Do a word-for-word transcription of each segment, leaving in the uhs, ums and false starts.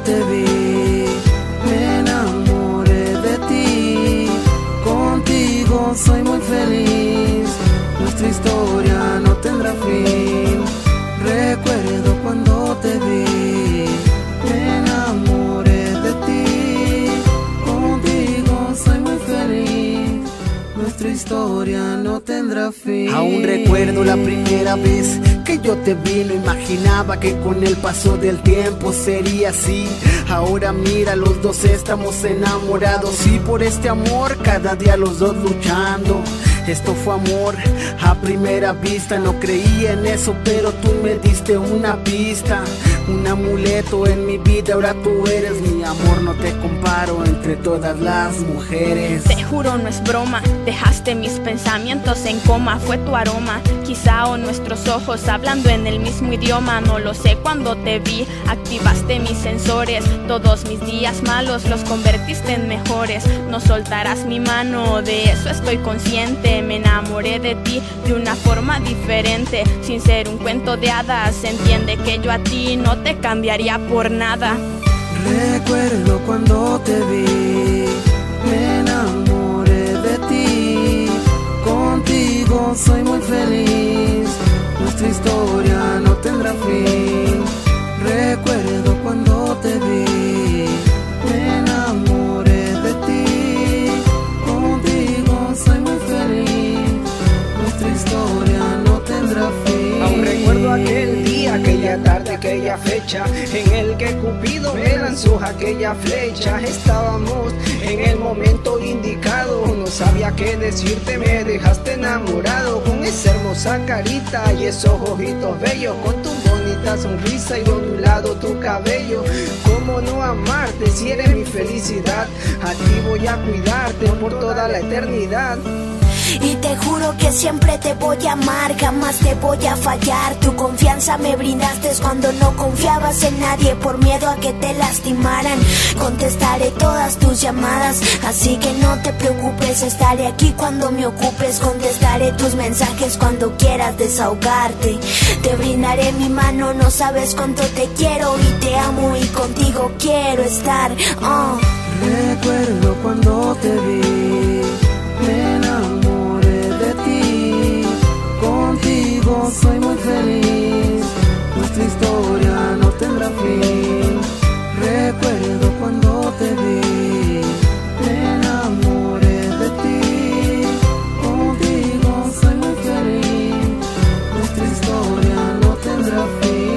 te vi, me enamoré de ti. Contigo soy muy feliz, nuestra historia no tendrá fin. Recuerdo cuando te vi, me enamoré de ti. Contigo soy muy feliz, nuestra historia no tendrá fin. Aún recuerdo la primera vez que yo te vi, no imaginaba que con el paso del tiempo sería así. Ahora mira, los dos estamos enamorados y por este amor cada día los dos luchando. Esto fue amor a primera vista, no creía en eso, pero tú me diste una pista. Un amuleto en mi vida, ahora tú eres mi amor, no te comparo entre todas las mujeres. Te juro no es broma, dejaste mis pensamientos en coma, fue tu aroma, quizá o nuestros ojos hablando en el mismo idioma, no lo sé. Cuando te vi, activaste mis sensores, todos mis días malos los convertiste en mejores. No soltarás mi mano, de eso estoy consciente. Me enamoré de ti de una forma diferente, sin ser un cuento de hadas. Entiende que yo a ti no te cambiaría por nada. Recuerdo cuando te vi, me enamoré de ti. Contigo soy muy feliz, nuestra historia no tendrá fin. Recuerdo cuando te vi, me enamoré de ti. Contigo soy muy feliz, nuestra historia no tendrá fin. Aún recuerdo aquel día, aquella tarde, aquella fecha en el que Cupido me lanzó aquella flecha. Estábamos en el momento indicado, no sabía qué decirte, me dejaste enamorado. Con esa hermosa carita y esos ojitos bellos, con tu bonita sonrisa y ondulado tu cabello. ¿Cómo no amarte si eres mi felicidad? A ti voy a cuidarte por toda la eternidad. Y te juro que siempre te voy a amar, jamás te voy a fallar. Tu confianza me brindaste cuando no confiabas en nadie, por miedo a que te lastimaran. Contestaré todas tus llamadas, así que no te preocupes, estaré aquí cuando me ocupes. Contestaré tus mensajes cuando quieras desahogarte. Te brindaré mi mano, no sabes cuánto te quiero y te amo y contigo quiero estar. Oh. Recuerdo cuando te vi, me enamoré de ti. Contigo soy muy feliz, nuestra historia no tendrá fin. Recuerdo cuando te vi, me enamoré de ti. Contigo soy muy feliz, nuestra historia no tendrá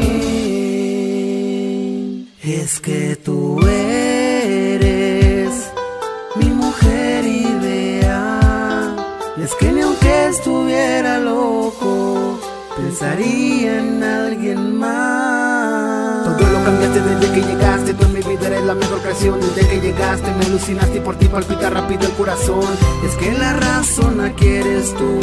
fin. Es que tú eres mi mujer ideal. Es que ni aunque estuviera loco, pensaría en alguien más. Todo lo cambiaste desde que llegaste, tú en mi vida eres la mejor creación. Desde que llegaste me alucinaste y por ti palpita rápido el corazón. Es que la razón aquí eres tú.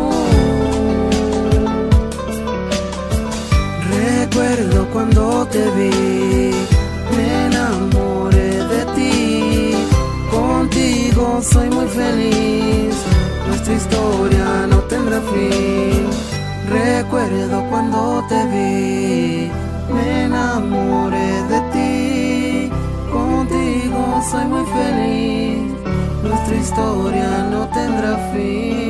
Recuerdo cuando te vi, me enamoré de ti. Contigo soy muy feliz, nuestra historia no tendrá fin. Recuerdo cuando te vi, me enamoré de ti. Contigo soy muy feliz, nuestra historia no tendrá fin.